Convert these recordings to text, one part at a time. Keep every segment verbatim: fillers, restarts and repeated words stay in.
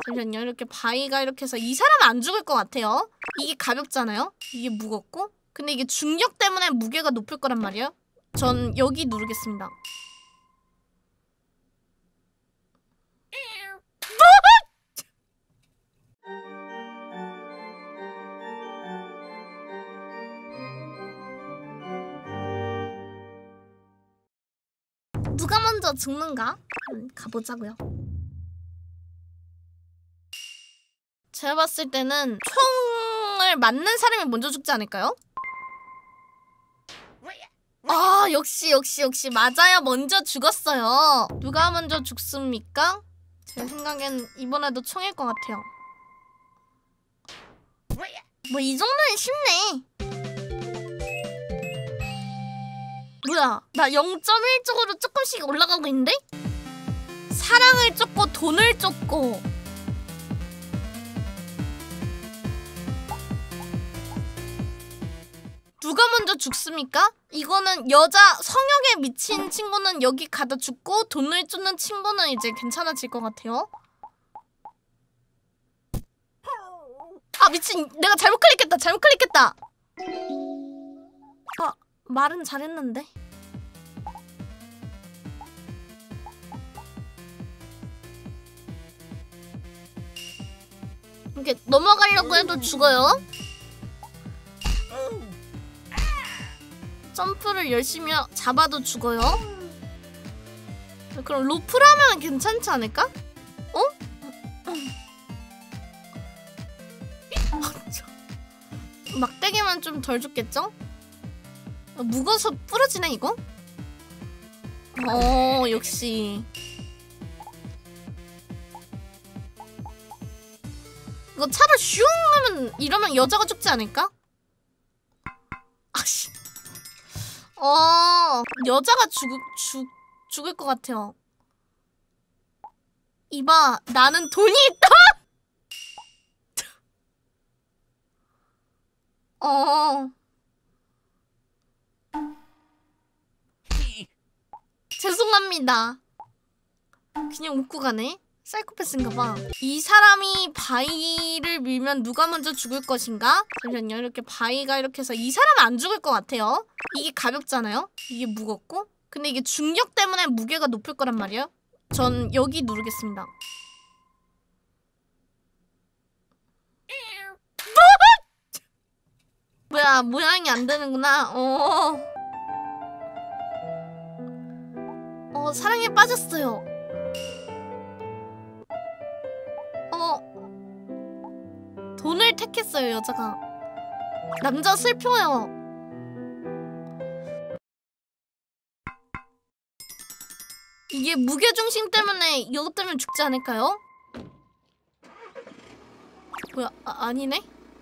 잠시만요. 이렇게 바위가 이렇게 해서 이 사람은 안 죽을 것 같아요. 이게 가볍잖아요? 이게 무겁고? 근데 이게 중력 때문에 무게가 높을 거란 말이에요? 전 여기 누르겠습니다. 누가 먼저 죽는가? 음, 가보자고요. 제가 봤을 때는 총을 맞는 사람이 먼저 죽지 않을까요? 아 역시 역시 역시 맞아요. 먼저 죽었어요. 누가 먼저 죽습니까? 제 생각엔 이번에도 총일 것 같아요. 뭐 이 정도는 쉽네. 뭐야 나 영 점 일 쪽으로 조금씩 올라가고 있는데? 사랑을 쫓고 돈을 쫓고 누가 먼저 죽습니까? 이거는 여자 성욕에 미친 친구는 여기 가다 죽고 돈을 쫓는 친구는 이제 괜찮아질 것 같아요. 아 미친 내가 잘못 클릭했다 잘못 클릭했다. 아 말은 잘했는데 이렇게 넘어가려고 해도 죽어요. 점프를 열심히 잡아도 죽어요. 그럼 로프를 하면 괜찮지 않을까? 어? 막대기만 좀 덜 죽겠죠? 무거워서 부러지네 이거? 어 역시 이거 차를 슝 하면 이러면 여자가 죽지 않을까? 아씨 어 여자가 죽, 죽, 죽을 것 같아요. 이봐 나는 돈이 있다? 어 죄송합니다. 그냥 웃고 가네. 사이코패스인가봐. 이 사람이 바위를 밀면 누가 먼저 죽을 것인가? 잠시만요. 이렇게 바위가 이렇게 해서 이 사람은 안 죽을 것 같아요. 이게 가볍잖아요? 이게 무겁고? 근데 이게 중력 때문에 무게가 높을 거란 말이에요? 전 여기 누르겠습니다. 뭐야 모양이 안 되는구나. 어. 어 사랑에 빠졌어요. 어 돈을 택했어요 여자가. 남자 슬퍼요. 이게 무게중심 때문에 이것 때문에 죽지 않을까요? 뭐야 아, 아니네?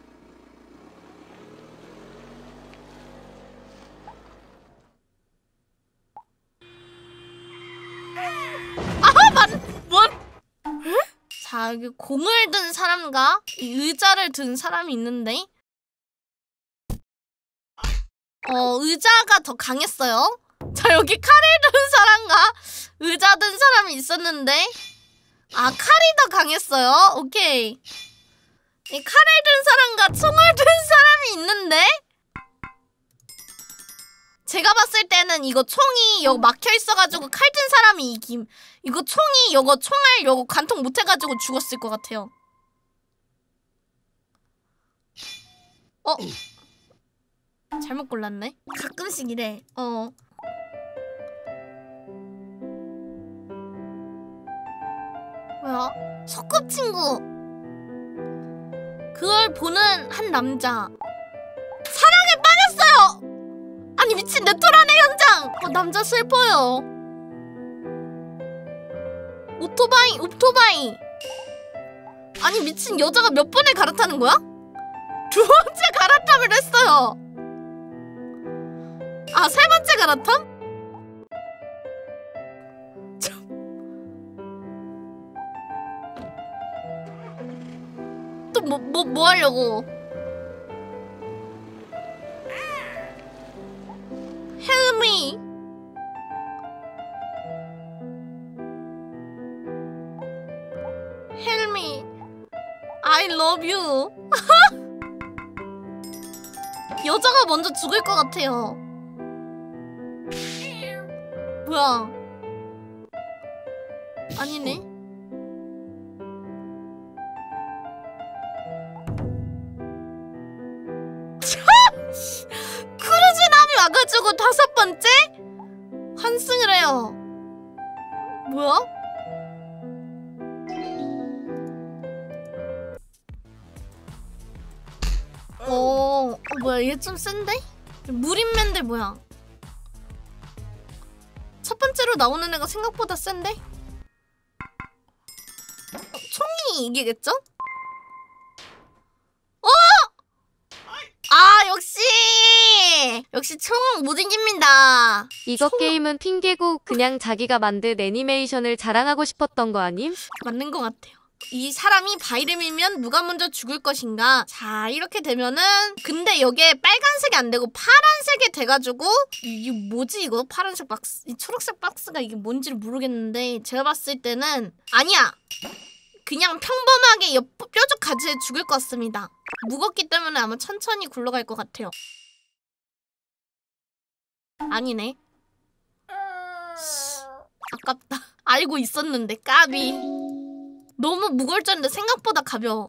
아하! 맞... 뭔? 에? 자 여기 공을 든 사람과 이 의자를 든 사람이 있는데 어 의자가 더 강했어요. 자 여기 칼을 든 사람과 의자 든 사람이 있었는데 아 칼이 더 강했어요. 오케이. 이 칼을 든 사람과 총을 든 사람이 있는데 제가 봤을 때는 이거 총이 여기 막혀있어가지고 칼 든 사람이 이김. 이거 총이 요거 총알 요거 관통 못해가지고 죽었을 것 같아요. 어? 잘못 골랐네? 가끔씩 이래. 어. 뭐야? 소꿉친구. 그걸 보는 한 남자. 사랑에 빠졌어요! 아니 미친 네토라네 현장! 어, 남자 슬퍼요. 오토바이 오토바이. 아니 미친 여자가 몇 번을 갈아타는 거야? 두 번째 갈아탐을 했어요. 아 세 번째 갈아탐? 또 뭐 뭐 뭐 하려고? Help me. Help me. I love you. 여자가 먼저 죽을 것 같아요. 뭐야? 아니네. 크루즈남이 와가지고 다섯 번째 환승을 해요. 뭐야? 어, 어 뭐야 얘 좀 센데? 무림맨들 뭐야? 첫 번째로 나오는 애가 생각보다 센데? 어, 총이 이기겠죠? 어! 아 역시! 역시 총 못 이깁니다. 이거 총... 게임은 핑계고 그냥 자기가 만든 애니메이션을 자랑하고 싶었던 거 아님? 맞는 것 같아요. 이 사람이 바위를 밀면 누가 먼저 죽을 것인가? 자 이렇게 되면은 근데 여기에 빨간색이 안 되고 파란색이 돼가지고 이게 뭐지 이거? 파란색 박스 이 초록색 박스가 이게 뭔지를 모르겠는데 제가 봤을 때는 아니야! 그냥 평범하게 옆 뾰족 가지에 죽을 것 같습니다. 무겁기 때문에 아마 천천히 굴러갈 것 같아요. 아니네. 아깝다. 알고 있었는데 까비. 너무 무거울 줄 알았는데 생각보다 가벼워.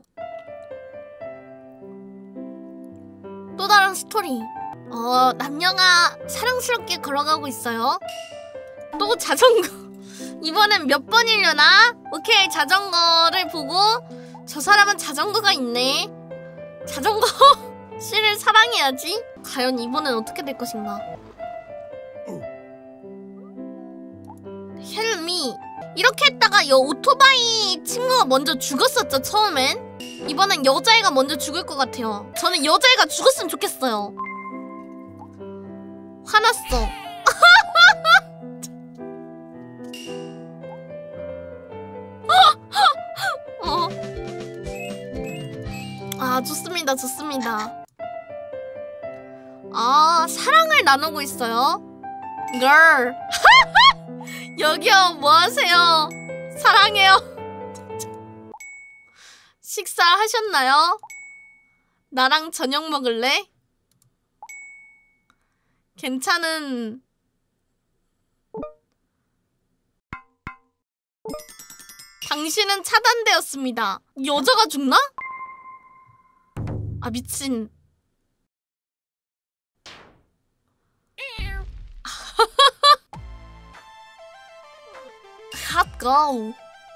또 다른 스토리. 어 남녀가 사랑스럽게 걸어가고 있어요. 또 자전거. 이번엔 몇 번이려나? 오케이 자전거를 보고 저 사람은 자전거가 있네. 자전거 씨를 사랑해야지. 과연 이번엔 어떻게 될 것인가? 헬미 이렇게 했다가 여 오토바이 친구가 먼저 죽었었죠 처음엔. 이번엔 여자애가 먼저 죽을 것 같아요. 저는 여자애가 죽었으면 좋겠어요. 화났어. 어. 아 좋습니다 좋습니다. 아 사랑을 나누고 있어요. 걸. 여기요 뭐하세요? 사랑해요. 식사하셨나요? 나랑 저녁 먹을래? 괜찮은... 당신은 차단되었습니다. 여자가 죽나? 아 미친. 핫 고.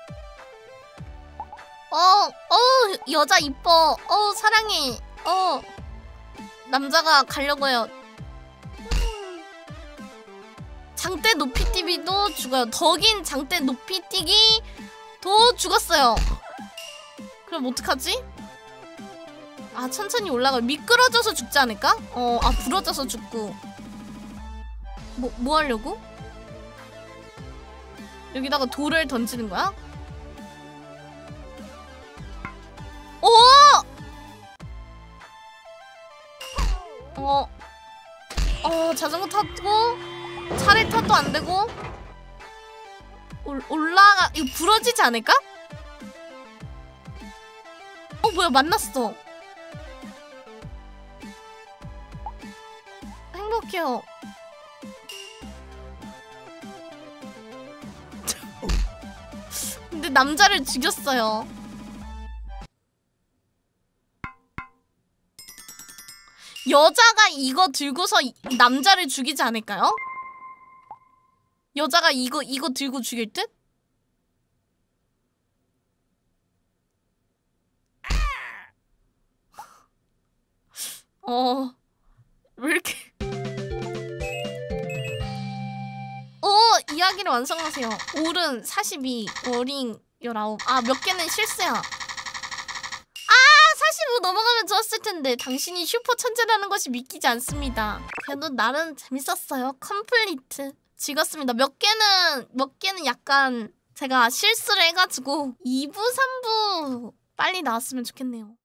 어, 어, 여자 이뻐. 어, 사랑해. 어, 남자가 가려고 해요. 장대 높이뛰기도 죽어요. 덕인 장대 높이뛰기 도 죽었어요. 그럼 어떡하지? 아 천천히 올라가. 미끄러져서 죽지 않을까? 어, 아 부러져서 죽고. 뭐, 뭐 하려고? 여기다가 돌을 던지는 거야? 오! 어, 어 자전거 타고 차를 타도 안 되고 올, 올라가. 이거 부러지지 않을까? 어 뭐야 만났어. 행복해요. 근데 남자를 죽였어요. 여자가 이거 들고서 남자를 죽이지 않을까요? 여자가 이거 이거 들고 죽일 듯? 어... 왜 이렇게... 어! 이야기를 완성하세요. 올은 사십이, 어린 열아홉. 아, 몇 개는 실수야. 아! 사십오 넘어가면 좋았을 텐데 당신이 슈퍼 천재라는 것이 믿기지 않습니다. 그래도 나름 재밌었어요. 컴플리트. 즐겁습니다. 몇 개는 몇 개는 약간 제가 실수를 해가지고 이 부, 삼 부 빨리 나왔으면 좋겠네요.